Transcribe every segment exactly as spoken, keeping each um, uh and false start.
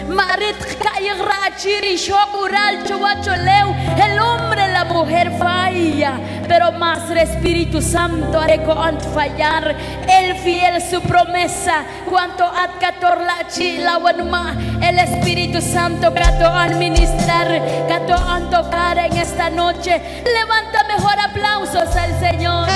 Marit Kayrachi, Shokural, Chuacholeu, el hombre, la mujer falla, pero más el Espíritu Santo haré con fallar. El fiel su promesa, cuanto adcator la chila, el Espíritu Santo cato administrar, cato a tocar en esta noche. Levanta mejor aplausos al Señor.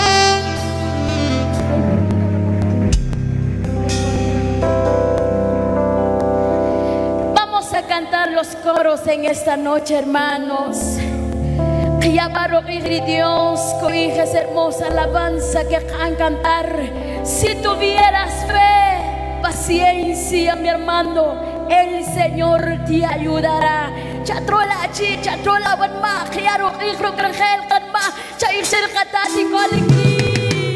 Vamos a cantar los coros en esta noche, hermanos. Llamaro y Dios, con hijas hermosa alabanza que van a cantar. Si tuvieras fe, paciencia, mi hermano, el Señor te ayudará. Chatrola chi, chatrola wan ma, khiaro ikro krangel kan ma, chair sir katati koliki.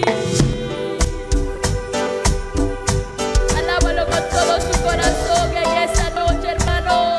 Alábalo con todo su corazón en esta noche, hermano.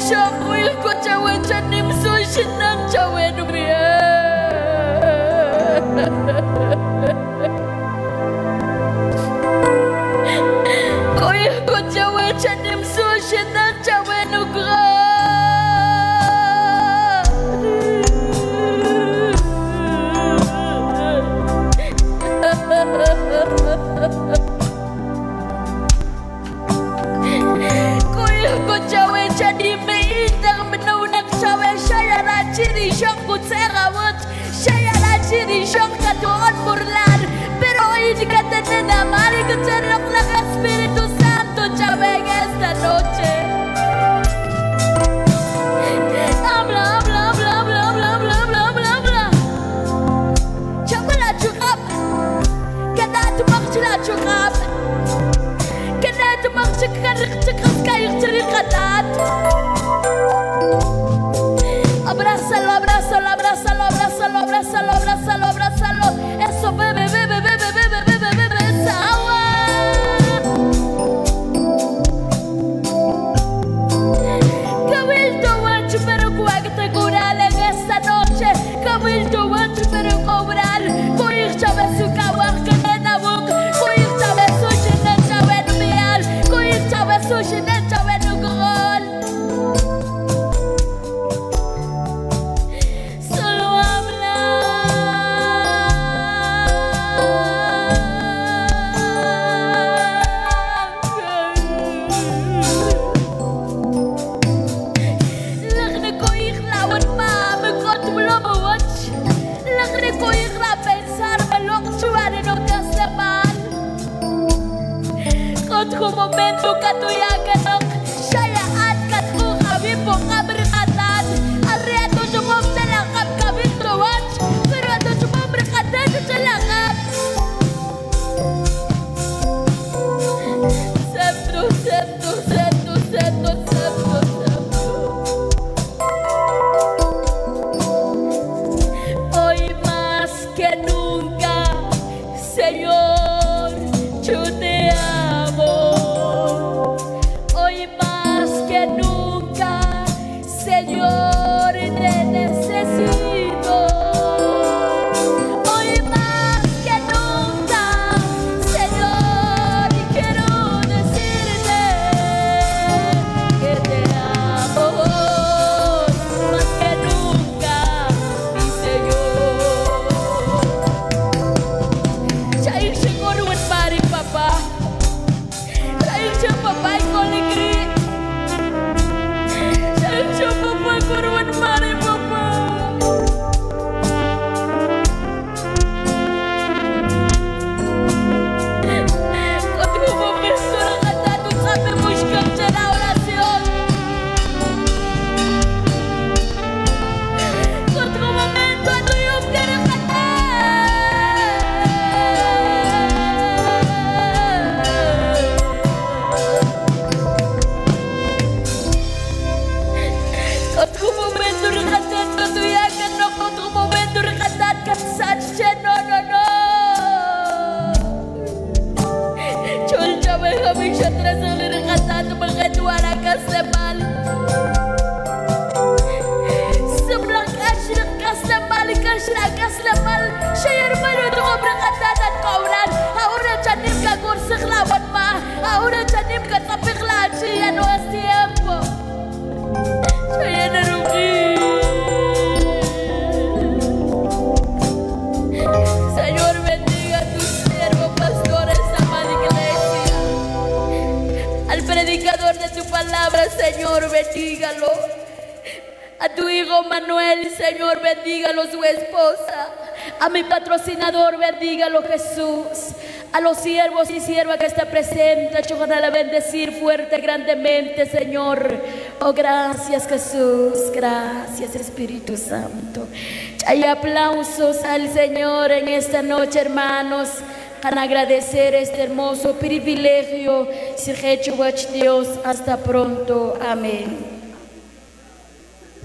Shakwil ko chawen chanim so shinang chawen umiya. Kuya ko chawen chanim so shinang chawen ugra. Kuya ko chawen chanim meindang menunak chawen saya rajiri syok kutserawat saya rajiri syok katuan burlan pero hoy kata nena mari kucerok lang Espiritu Santo chawen esta noche. Habla, habla, habla, habla, habla, habla, habla, habla, habla. Chawen chukap, kena tumak chila chukap, kena tumak chikar chikar kayak cerikatat. Abrázalo, abrázalo, abrázalo, abrázalo, abrázalo, abrázalo, abrázalo. Eso bebe, bebe, bebe, bebe, bebe, bebe esa agua. Cabildo guancho pero cuacte cural en esta noche. Cabildo guancho pero cobrar. Coir chave su kawak que nena buk. Coir chave su chinen chave numial. Coir chave su chinen chave nugol. Kung momento katuyagan ng sayaan katku kami po kaberkatan areto sumom sa langkap kami tuwan pero ato sumom berkatan sa langkap septo septo septo septo septo septo hoy más que nunca Señor yo te amo. Hoy más que nunca, Señor, te necesito. Hoy más que nunca, Señor, quiero decirte que te amo. Más que nunca, mi Señor. Chay siguro un pari, papá. Saya papai koligri, saya papai kurwan mari papa. Kau mau besar kata tu sampai muskam cara orasion. Kau mau mentu tu yuk cara kata. Otro momento recatat katuyakan no, otro momento recatat kasache no no no. Chol chawe kami siya trasal recatat mengetuara kasemal. Sebelah kasir kasemal kasir kasemal. Saya rumah itu recatat dan kauran. Ahora janim kagur seklawan ma. Ahora janim katapik laji ya no tiempo. Saya narugi. Señor, bendiga a tu siervo, pastores, ama de iglesia. Al predicador de tu palabra, Señor, bendígalo. A tu hijo Manuel, Señor, bendígalo, su esposa. A mi patrocinador, bendígalo, Jesús. A los siervos y siervas que está presente, yo van a bendecir fuerte, grandemente, Señor. Oh, gracias, Jesús. Gracias, Espíritu Santo. Hay aplausos al Señor en esta noche, hermanos. Para agradecer este hermoso privilegio. Dios, hasta pronto. Amén.